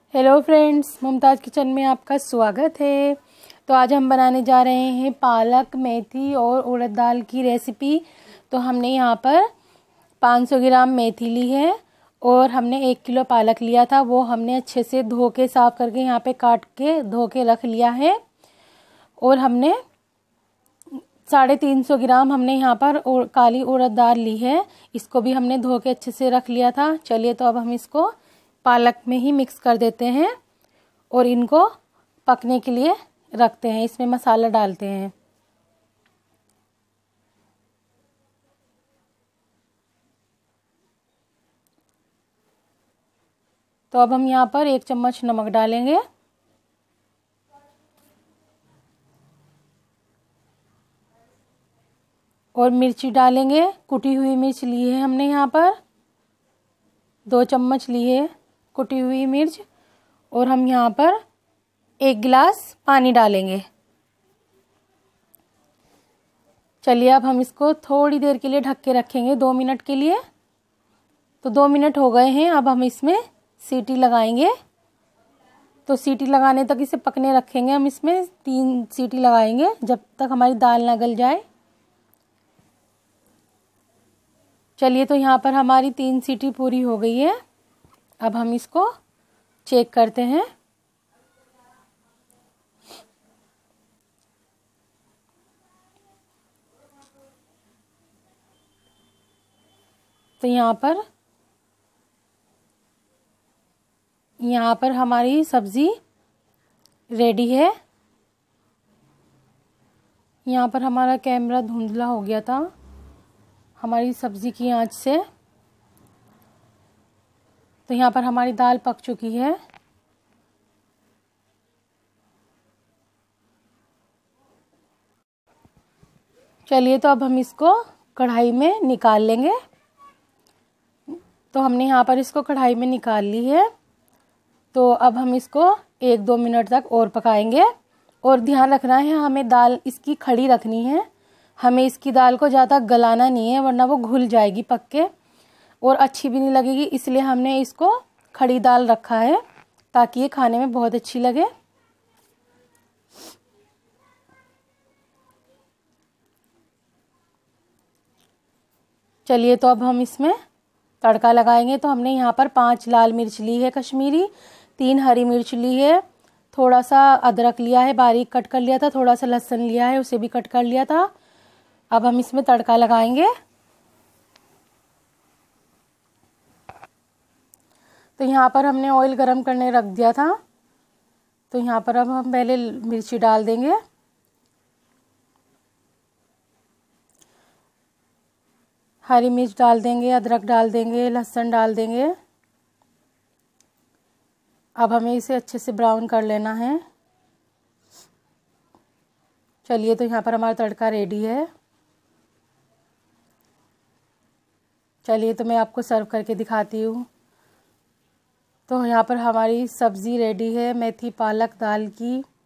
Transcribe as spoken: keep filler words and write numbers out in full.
Hello friends, Mumtaz kitchen में आपका स्वागत है। तो आज हम बनाने जा रहे हैं पालक, मेथी और उड़द दाल की रेसिपी। तो हमने यहाँ पर पाँच सौ ग्राम मेथी ली है और हमने एक किलो पालक लिया था। वो हमने अच्छे से धो के साफ़ करके यहाँ पे काट के धो के रख लिया है। और हमने साढ़े तीन सौ ग्राम हमने यहाँ पर काली उड़द दाल ली है। इसको भी हमने धो के अच्छे से रख लिया था। चलिए, तो अब हम इसको पालक में ही मिक्स कर देते हैं और इनको पकने के लिए रखते हैं। इसमें मसाला डालते हैं। तो अब हम यहाँ पर एक चम्मच नमक डालेंगे और मिर्ची डालेंगे। कुटी हुई मिर्च ली है हमने यहाँ पर, दो चम्मच ली है कुटी हुई मिर्च। और हम यहाँ पर एक गिलास पानी डालेंगे। चलिए, अब हम इसको थोड़ी देर के लिए ढक के रखेंगे, दो मिनट के लिए। तो दो मिनट हो गए हैं। अब हम इसमें सीटी लगाएंगे। तो सीटी लगाने तक इसे पकने रखेंगे। हम इसमें तीन सीटी लगाएंगे जब तक हमारी दाल ना गल जाए। चलिए, तो यहाँ पर हमारी तीन सीटी पूरी हो गई है। अब हम इसको चेक करते हैं। तो यहाँ पर यहाँ पर हमारी सब्ज़ी रेडी है। यहाँ पर हमारा कैमरा धुंधला हो गया था हमारी सब्ज़ी की आंच से। तो यहाँ पर हमारी दाल पक चुकी है। चलिए, तो अब हम इसको कढ़ाई में निकाल लेंगे। तो हमने यहाँ पर इसको कढ़ाई में निकाल ली है। तो अब हम इसको एक दो मिनट तक और पकाएंगे। और ध्यान रखना है, हमें दाल इसकी खड़ी रखनी है। हमें इसकी दाल को ज़्यादा गलाना नहीं है, वरना वो घुल जाएगी पक के और अच्छी भी नहीं लगेगी। इसलिए हमने इसको खड़ी दाल रखा है ताकि ये खाने में बहुत अच्छी लगे। चलिए, तो अब हम इसमें तड़का लगाएंगे। तो हमने यहाँ पर पांच लाल मिर्च ली है कश्मीरी, तीन हरी मिर्च ली है, थोड़ा सा अदरक लिया है, बारीक कट कर लिया था, थोड़ा सा लहसुन लिया है, उसे भी कट कर लिया था। अब हम इसमें तड़का लगाएंगे। तो यहाँ पर हमने ऑयल गरम करने रख दिया था। तो यहाँ पर अब हम पहले मिर्ची डाल देंगे। हरी मिर्च डाल देंगे, अदरक डाल देंगे, लहसुन डाल देंगे। अब हमें इसे अच्छे से ब्राउन कर लेना है। चलिए, तो यहाँ पर हमारा तड़का रेडी है। चलिए, तो मैं आपको सर्व करके दिखाती हूँ। तो यहाँ पर हमारी सब्ज़ी रेडी है, मेथी पालक दाल की।